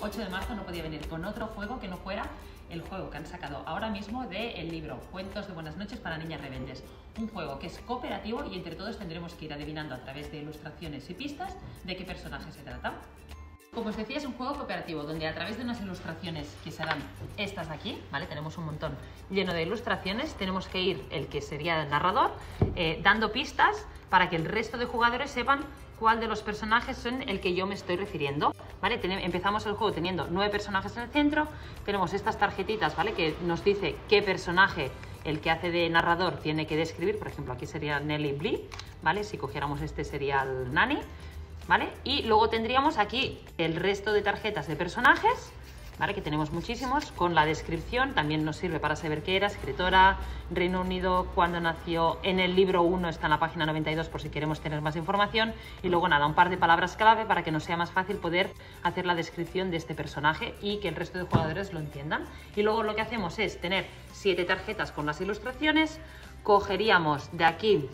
8 de marzo no podía venir con otro juego que no fuera el juego que han sacado ahora mismo del libro Cuentos de Buenas Noches para Niñas Rebeldes. Un juego que es cooperativo y entre todos tendremos que ir adivinando a través de ilustraciones y pistas de qué personaje se trata. Como os decía, es un juego cooperativo donde a través de unas ilustraciones que serán estas de aquí, ¿vale? Tenemos un montón lleno de ilustraciones, tenemos que ir, el que sería el narrador, dando pistas para que el resto de jugadores sepan cuál de los personajes son el que yo me estoy refiriendo, ¿vale? Empezamos el juego teniendo 9 personajes en el centro, tenemos estas tarjetitas, ¿vale? Que nos dice qué personaje el que hace de narrador tiene que describir, por ejemplo, aquí sería Nelly Bly, ¿vale? Si cogiéramos este sería el Nani, ¿vale? Y luego tendríamos aquí el resto de tarjetas de personajes, ¿vale? Que tenemos muchísimos, con la descripción, también nos sirve para saber qué era, escritora, Reino Unido, cuándo nació, en el libro 1 está en la página 92 por si queremos tener más información, y luego nada, un par de palabras clave para que nos sea más fácil poder hacer la descripción de este personaje y que el resto de jugadores lo entiendan. Y luego lo que hacemos es tener 7 tarjetas con las ilustraciones, cogeríamos de aquí,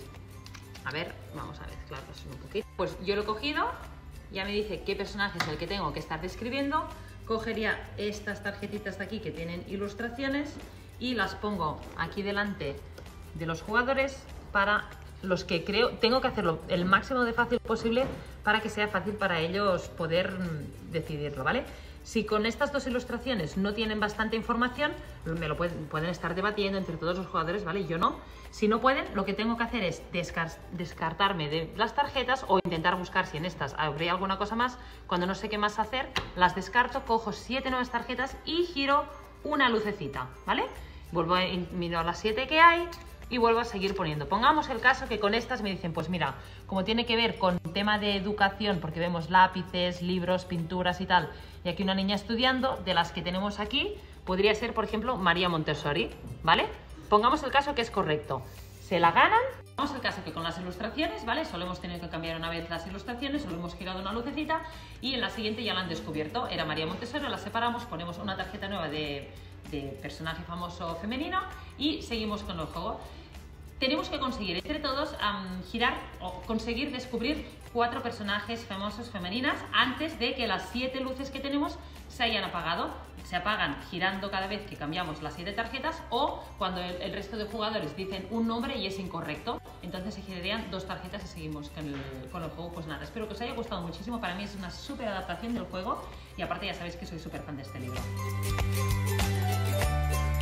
a ver, vamos a mezclarlos un poquito. Pues yo lo he cogido, ya me dice qué personaje es el que tengo que estar describiendo. Cogería estas tarjetitas de aquí que tienen ilustraciones y las pongo aquí delante de los jugadores para los que creo, tengo que hacerlo el máximo de fácil posible para que sea fácil para ellos poder decidirlo, ¿vale? Si con estas dos ilustraciones no tienen bastante información, me lo pueden estar debatiendo entre todos los jugadores, ¿vale? Yo no. Si no pueden, lo que tengo que hacer es descartarme de las tarjetas o intentar buscar si en estas habría alguna cosa más. Cuando no sé qué más hacer, las descarto, cojo 7 nuevas tarjetas y giro una lucecita, ¿vale? Vuelvo a mirar las 7 que hay y vuelvo a seguir poniendo. Pongamos el caso que con estas me dicen, pues mira, como tiene que ver con tema de educación, porque vemos lápices, libros, pinturas y tal, y aquí una niña estudiando, de las que tenemos aquí, podría ser, por ejemplo, María Montessori, ¿vale? Pongamos el caso que es correcto. Se la ganan. Pongamos el caso que con las ilustraciones, ¿vale? Solo hemos tenido que cambiar una vez las ilustraciones, solo hemos girado una lucecita y en la siguiente ya la han descubierto. Era María Montessori, la separamos, ponemos una tarjeta nueva de personaje famoso femenino y seguimos con el juego. Tenemos que conseguir entre todos girar o conseguir descubrir 4 personajes famosos femeninas antes de que las 7 luces que tenemos se hayan apagado. Se apagan girando cada vez que cambiamos las 7 tarjetas o cuando el resto de jugadores dicen un nombre y es incorrecto. Entonces se girarían 2 tarjetas y seguimos con el juego. Pues nada, espero que os haya gustado muchísimo. Para mí es una súper adaptación del juego y aparte ya sabéis que soy súper fan de este libro.